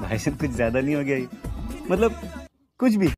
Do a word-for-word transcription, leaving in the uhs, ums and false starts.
भाई साहब कुछ ज्यादा नहीं हो गया ये? मतलब कुछ भी